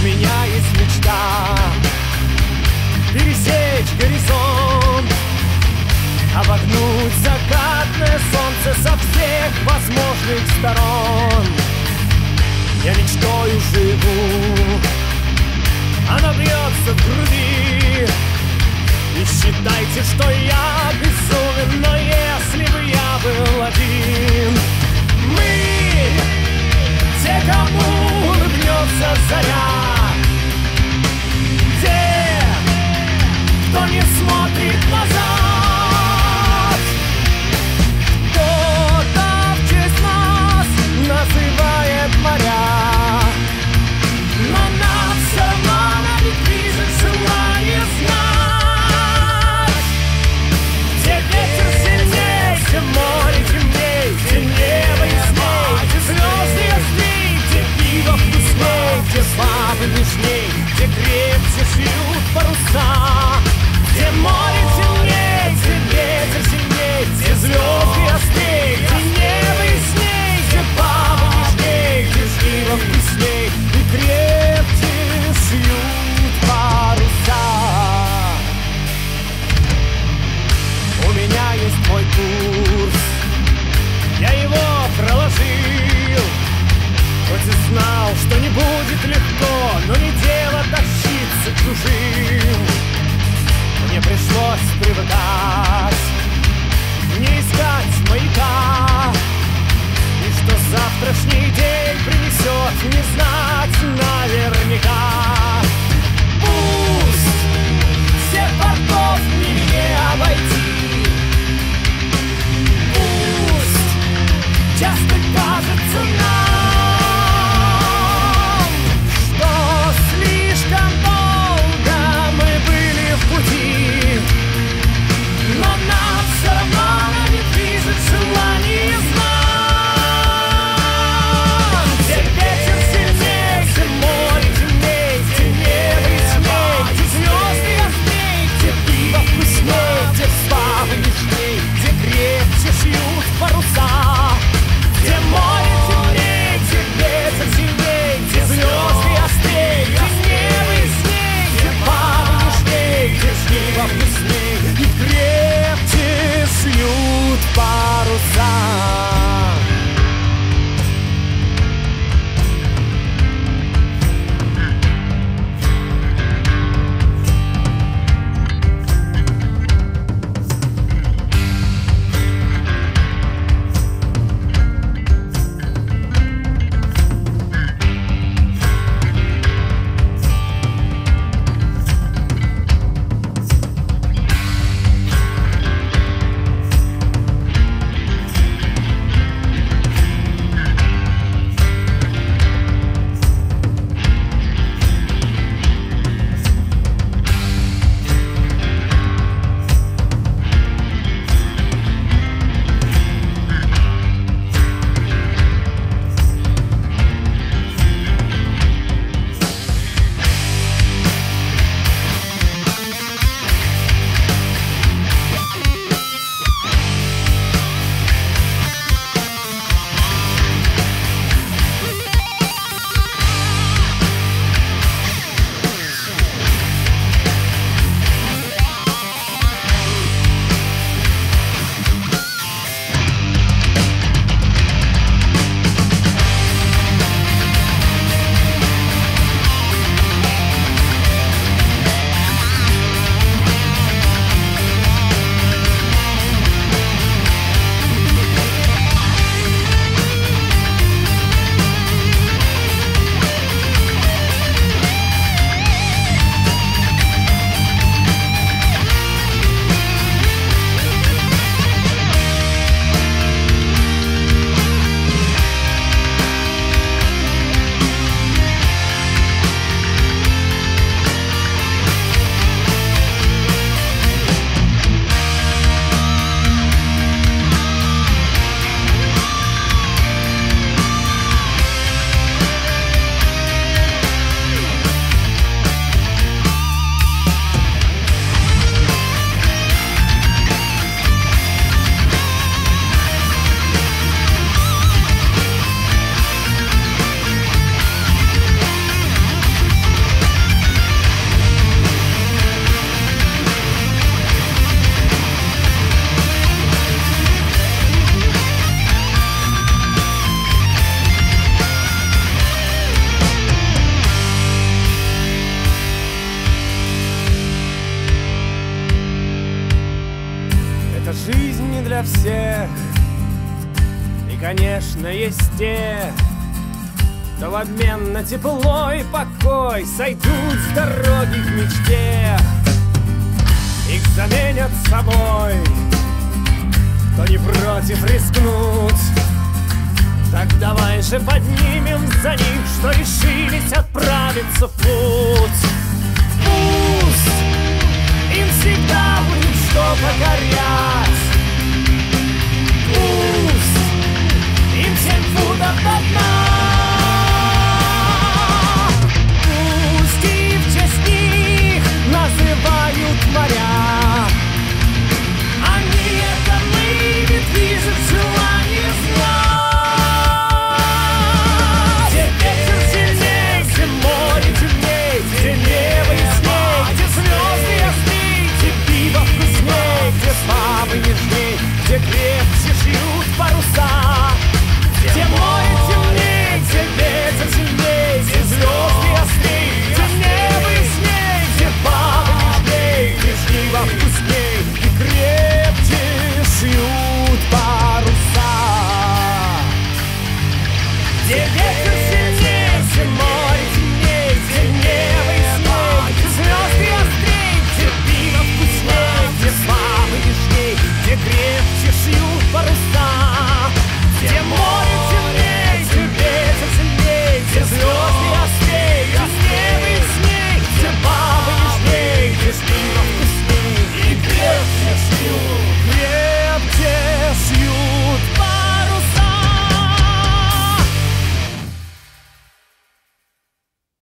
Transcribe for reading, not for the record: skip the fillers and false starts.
меня есть мечта пересечь горизонт, обогнуть закатное солнце со всех возможных сторон. Я мечтою живу, она бьется в груди, и считайте, что я безумен, но если бы я был один. Мы те, кому улыбнется заря, те, кто не смотрит назад. Кто-то в честь нас называет моря, но нам все равно не движет желание знать. Где ветер сильней, где море темней, где небо ясней, где звезды ясней, где пиво вкусней, где славы нежней, где крепче шьют паруса. Где море темней, где ветер сильней, где звезды ясней, где небо ясней, где папа нежней, где пиво вкусней и крепче шьют паруса. У меня есть мой курс, я его проложил, хоть и знал, что не будет легко, но не дело тащиться к чужим. Мне пришлось привыкать, не искать маяка, и что завтрашний день принесет, не знать наверняка. Пусть всех портов в мире не обойти, пусть часто кажется нам, что слишком долго мы были в пути, но нам все равно не движет желание знать. Где ветер сильней, для всех. И, конечно, есть те, кто в обмен на тепло и покой сойдут с дороги к мечте. Их заменят собой, кто не против рискнуть. Так давай же поднимем за них, что решились отправиться в путь.